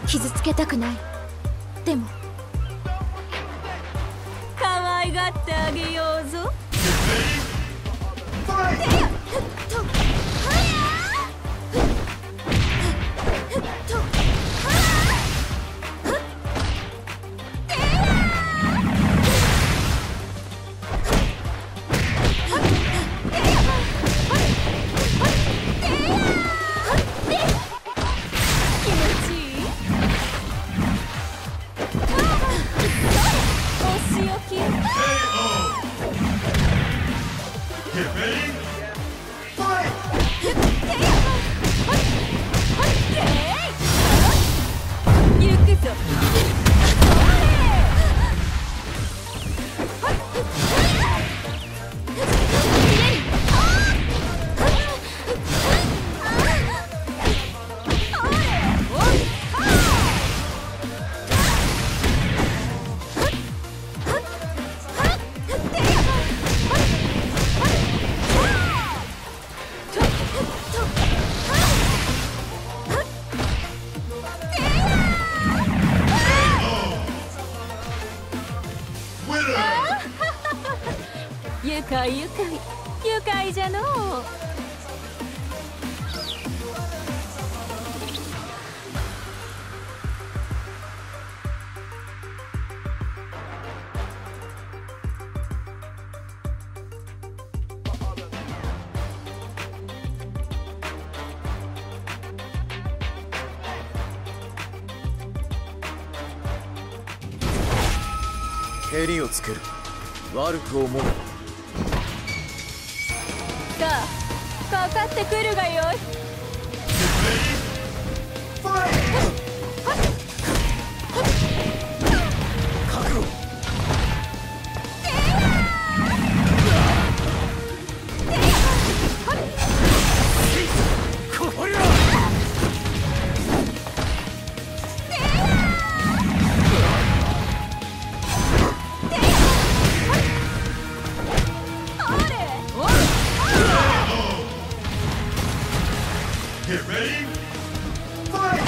傷つけたくない。でも可愛がってあげようぞ。愉快愉快愉快じゃのう。 蹴りをつける。悪く思う。 さあ、かかってくるがよい。 覚悟。こりゃ Get ready, fight!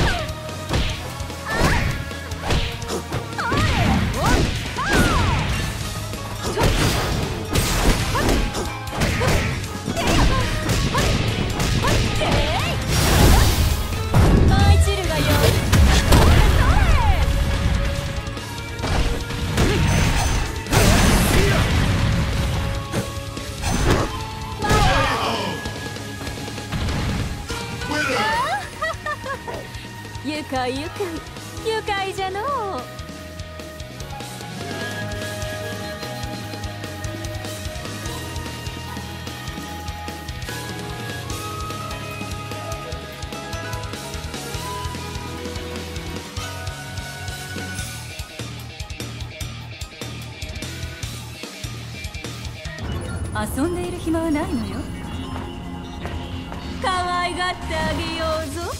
愉快愉快愉快じゃのう。遊んでいる暇はないのよ。可愛がってあげようぞ。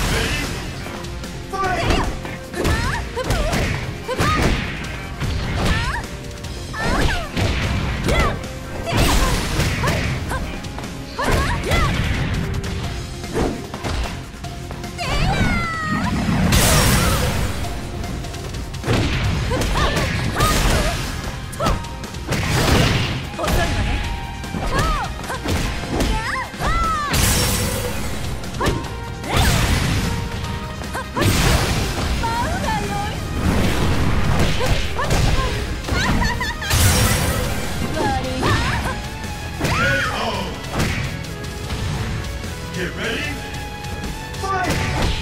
Get ready, fight!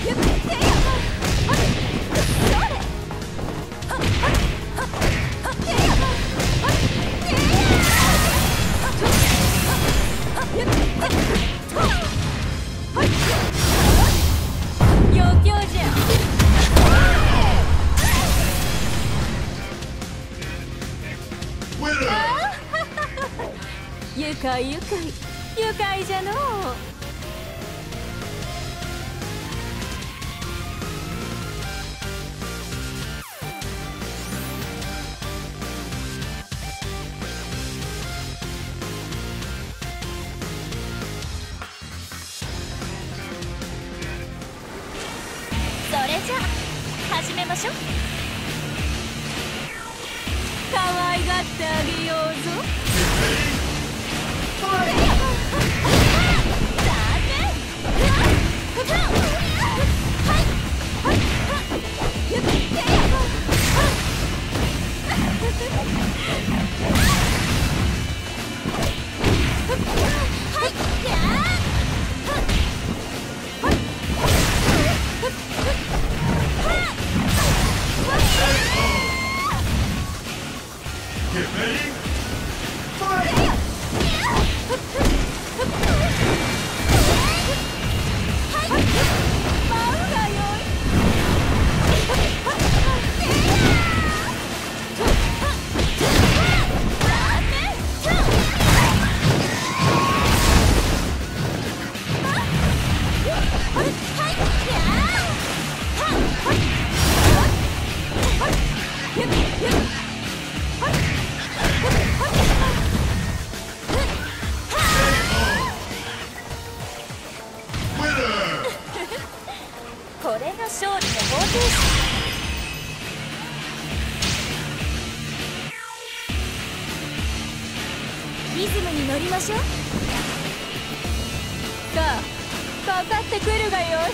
余興じゃ。愉快愉快愉快じゃのう。 それじゃ始めましょう。可愛がってあげようぞ。 Get ready, fight! これが勝利の方程式。リズムに乗りましょう。さあ、かかってくるがよい。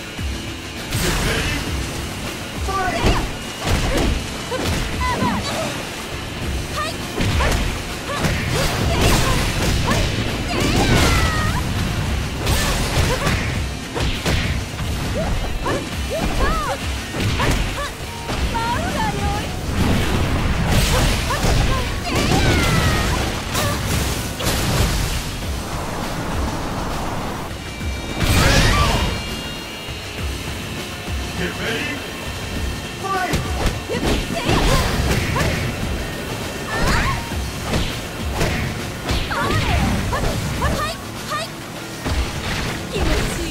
Get ready, fight! 気持ちいい。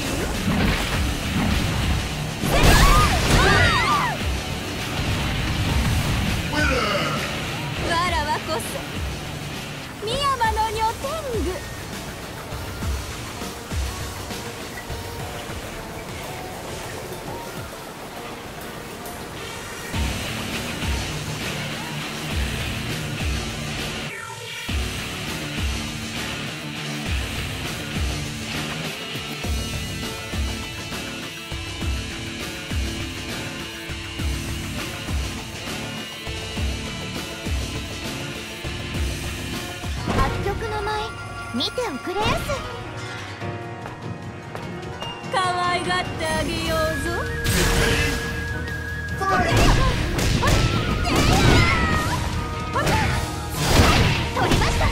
わらわこそ深山の女天狗。 曲の舞見ておくれやす。 可愛がってあげようぞ。 取りました。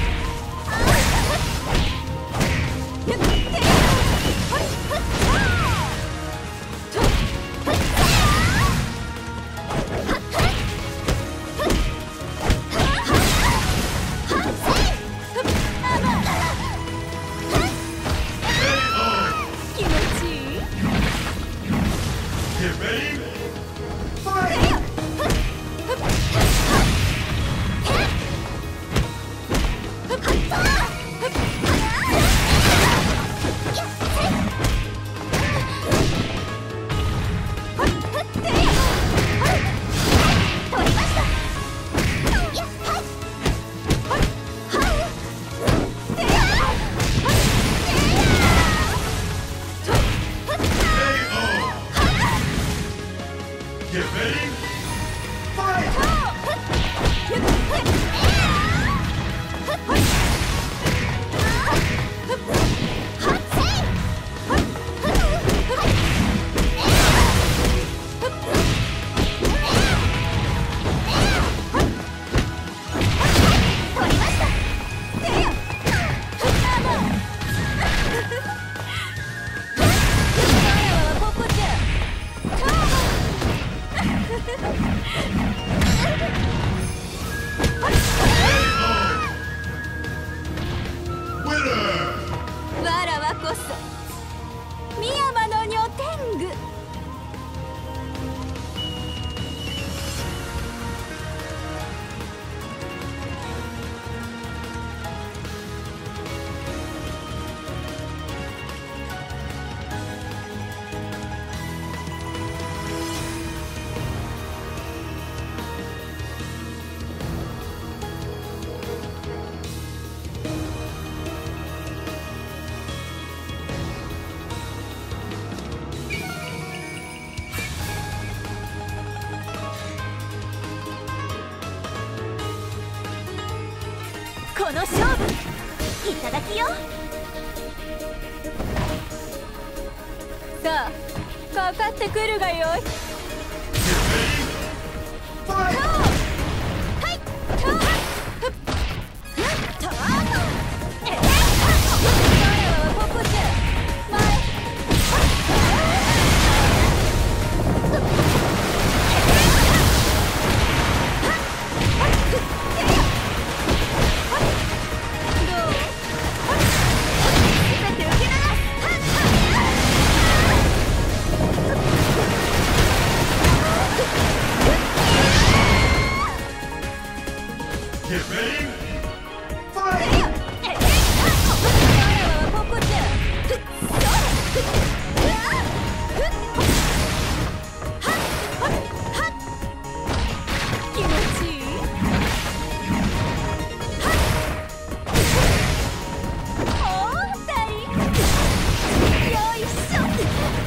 Get ready, fight! この勝負いただきよ。 さあかかってくるがよい。 Get ready, fight! 気持ちいい。おーたりよいしょ。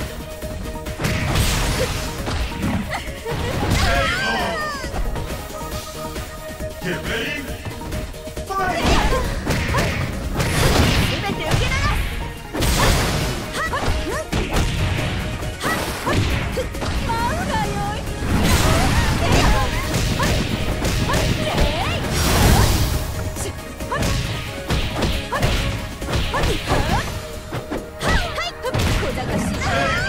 Get ready, fight! 全て受け流す。 舞うがよい。小賢しい。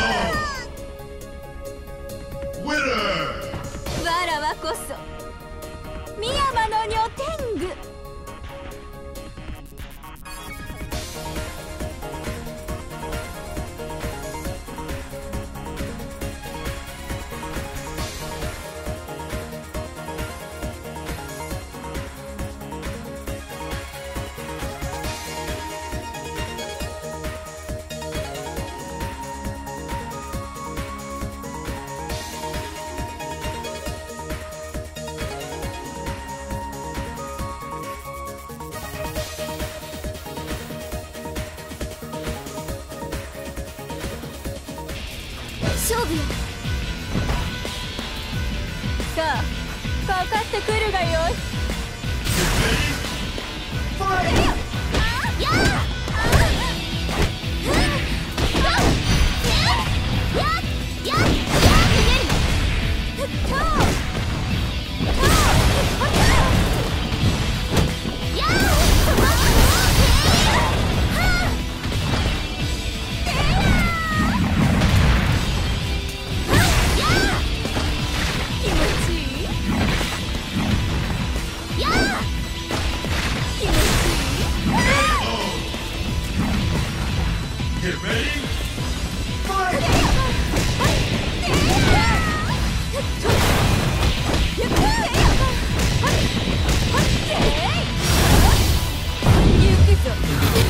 Winner! わらわこそ深山の女天狗。 勝負よ。 さあかかってくるがよい。 Fight! やあ。 気持ちいい。気持ちいい。 Get ready, fight! 行くぞ。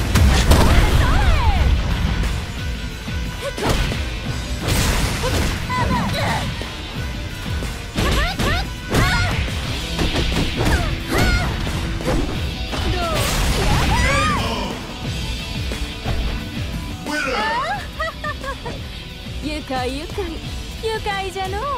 愉快愉快愉快じゃのう。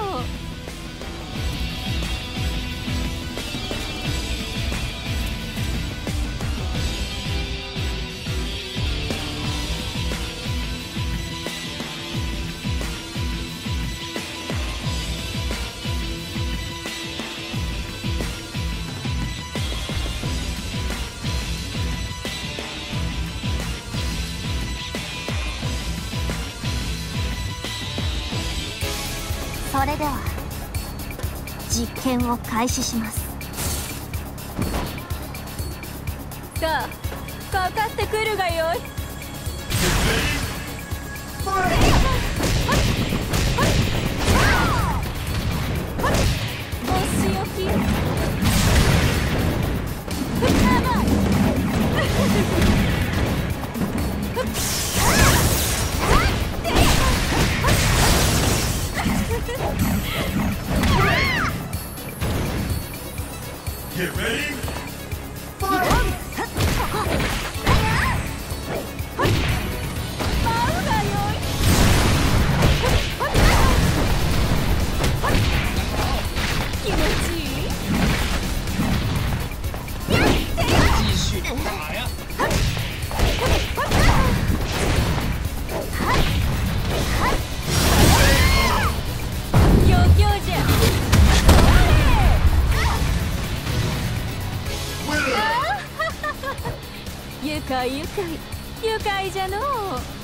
それでは実験を開始します。 さあかかってくるがよい。 Fight! お仕置き。 Get ready, fight! 余興じゃ。愉快愉快愉快じゃのう。